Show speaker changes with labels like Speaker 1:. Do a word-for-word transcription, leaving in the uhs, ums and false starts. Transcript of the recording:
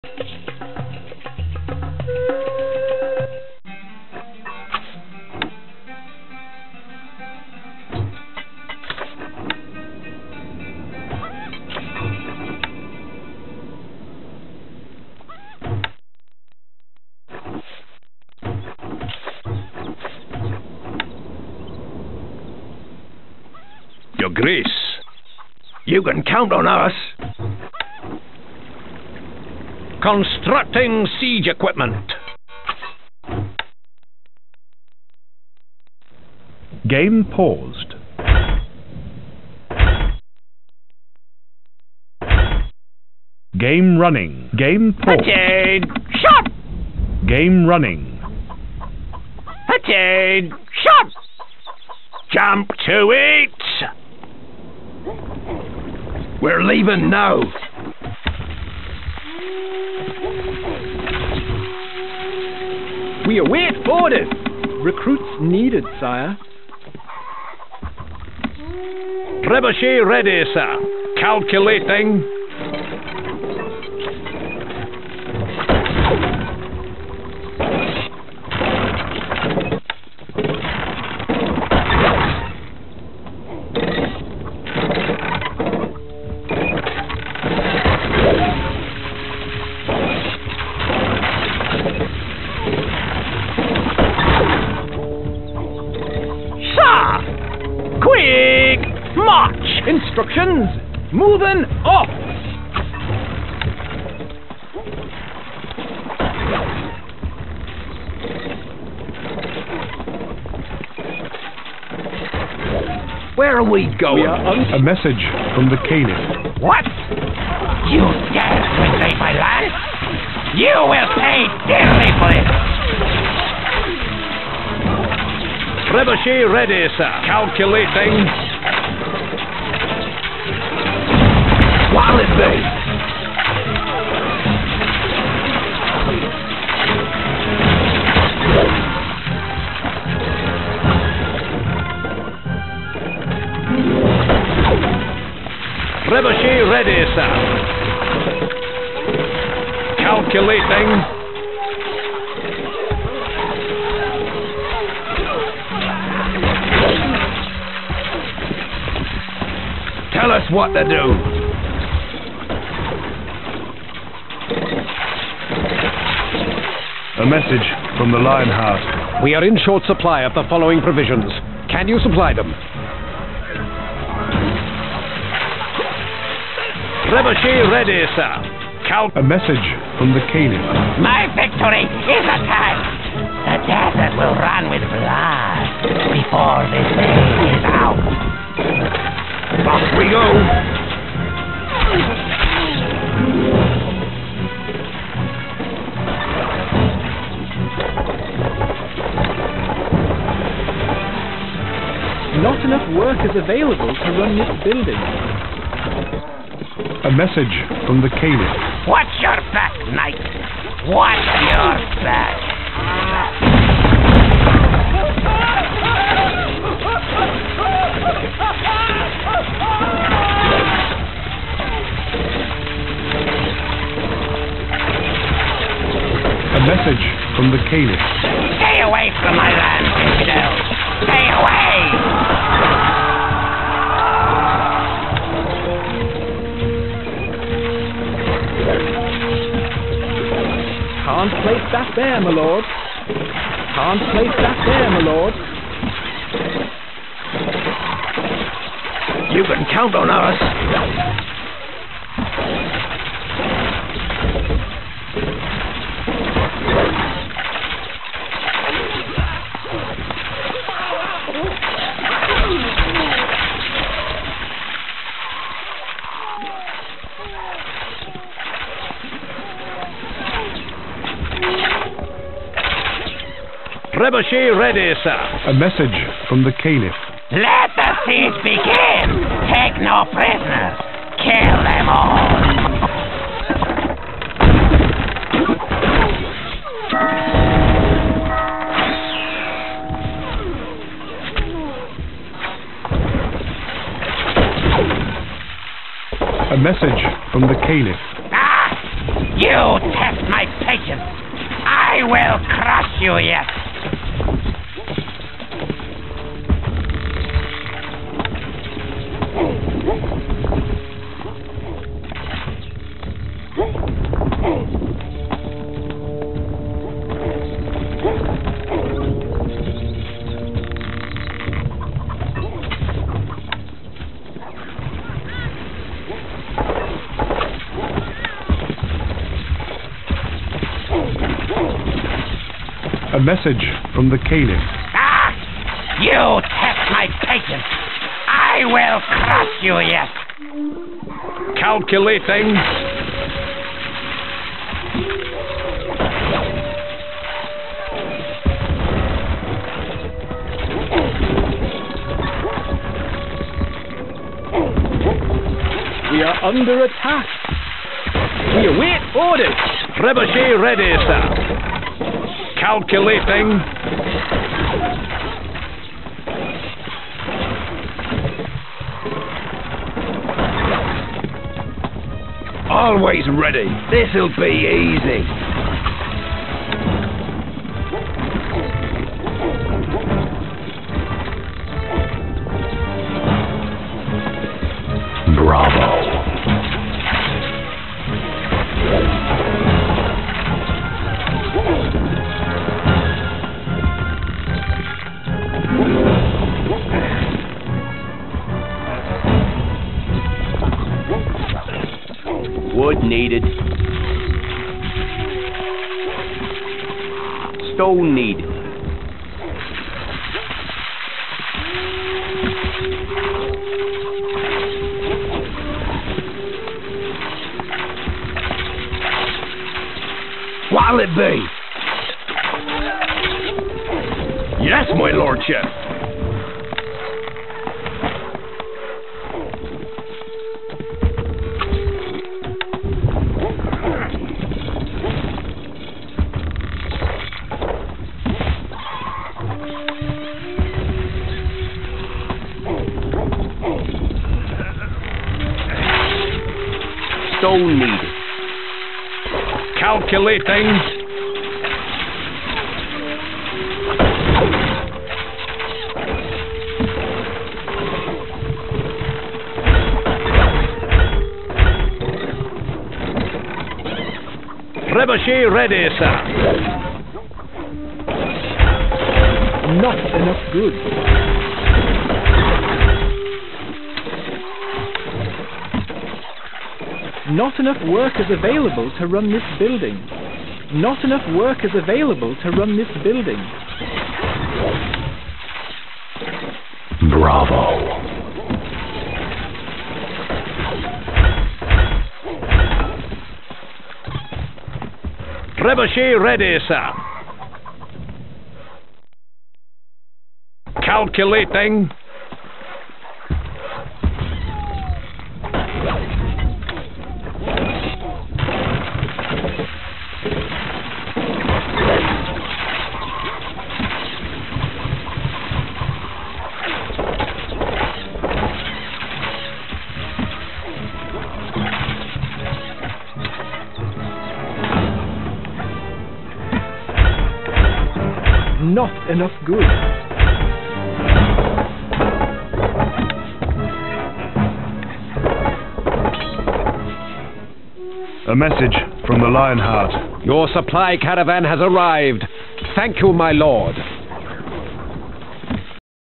Speaker 1: Your Grace, you can count on us. Constructing siege equipment.
Speaker 2: Game paused. Game running. Game paused.
Speaker 1: Attain! Shot!
Speaker 2: Game running.
Speaker 1: Attain! Shot! Jump to it! We're leaving now.
Speaker 3: We await orders. Recruits needed, sire.
Speaker 1: Trebuchet ready, sir. Calculating.
Speaker 3: Instructions, moving off.
Speaker 1: Where are we going?
Speaker 3: We are
Speaker 2: A message from the Caliph.
Speaker 4: What? You dare to invade my land? You will pay dearly for it.
Speaker 1: Trebuchet ready, sir. Calculating. What'll it be? Trebuchet ready, sir. Calculating. Tell us what to do.
Speaker 2: A message from the Lionheart.
Speaker 5: We are in short supply of the following provisions. Can you supply them?
Speaker 1: Trebuchet ready, sir. Cal-
Speaker 2: A message from the Caliph.
Speaker 4: My victory is at hand. The desert will run with blood before this day is out.
Speaker 1: Off we go.
Speaker 3: Not enough work is available to run this building.
Speaker 2: A message from the Caliph.
Speaker 4: Watch your back, knight. Watch your back.
Speaker 2: A message from the Caliph.
Speaker 4: Stay away from my land, infidels. Stay away!
Speaker 3: Can't place that there, my lord. Can't place that there, my lord.
Speaker 1: You can count on us. Trebuchet ready, sir.
Speaker 2: A message from the Caliph.
Speaker 4: Let the siege begin! Take no prisoners! Kill them all!
Speaker 2: A message from the Caliph.
Speaker 4: Ah! You test my patience. I will crush you yet.
Speaker 2: A message from the Caliph.
Speaker 4: Ah! You test my patience. I will crush you yet.
Speaker 1: Calculating.
Speaker 3: We are under attack. We await orders.
Speaker 1: Trebuchet ready, sir. Calculating. Always ready. This'll be easy.
Speaker 5: Bravo.
Speaker 6: Wood needed. Stone needed.
Speaker 1: What'll it be? Yes, my lordship.
Speaker 6: Stone needed.
Speaker 1: Calculating. Trebuchet ready, sir.
Speaker 3: Not enough goods. Not enough workers available to run this building. Not enough workers available to run this building.
Speaker 5: Bravo.
Speaker 1: Trebuchet ready, sir. Calculating.
Speaker 3: Not enough goods.
Speaker 2: A message from the Lionheart.
Speaker 5: Your supply caravan has arrived. Thank you, my lord.